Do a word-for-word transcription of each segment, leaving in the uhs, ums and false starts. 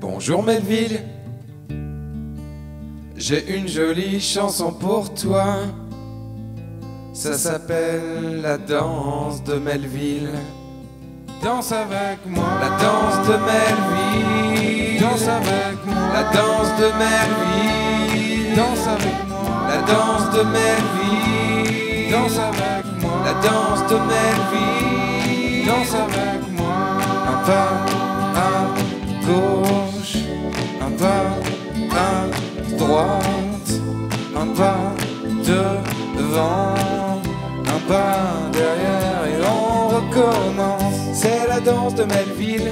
Bonjour Melville, j'ai une jolie chanson pour toi. Ça s'appelle la danse de Melville. Danse avec moi. La danse de Melville. Danse avec moi. La danse de Melville. Danse avec moi. La danse de Melville. Danse avec moi. La danse de Melville. Danse avec moi. Un pas à gauche, un pas à droite, un pas devant, un pas derrière et on recommence. C'est la danse de Melville.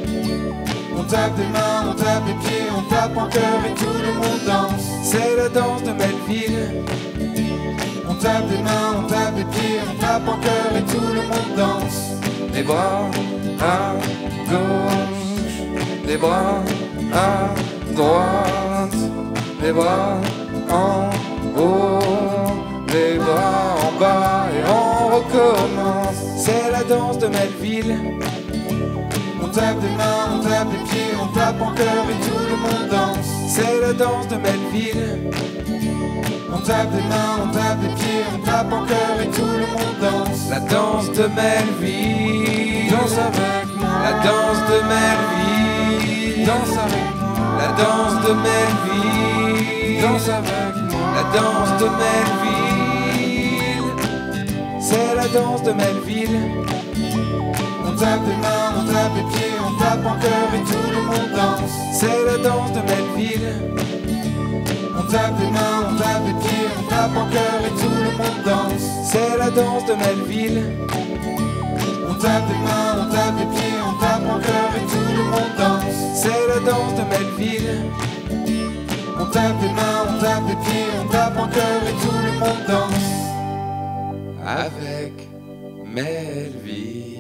On tape des mains, on tape des pieds, on tape en cœur et tout le monde danse. C'est la danse de Melville. On tape des mains, on tape des pieds, on tape en cœur et tout le monde danse. Les bras à gauche, les bras à droite, les bras en haut, les bras en bas et on recommence. C'est la danse de Melville. On tape des mains, on tape des pieds, on tape en cœur et tout le monde danse. C'est la danse de Melville. On tape des mains, on tape des pieds, on tape en cœur et tout le monde danse. La danse de Melville. Danse avec moi. La danse de Melville. Danse avec moi. La danse de Melville. Danse avec moi. La danse de Melville. C'est la danse de Melville. On tape des mains, on tape des pieds, on tape en cœur et tout le monde danse. C'est la danse de Melville. On tape des mains, on tape des pieds, on tape en cœur et tout le monde danse. C'est la danse de Melville. On tape des mains, on tape des pieds, on tape en cœur et tout le monde danse. C'est la danse de Melville. On tape des mains, on tape des pieds, on tape en cœur et tout le monde danse. Avec Melville.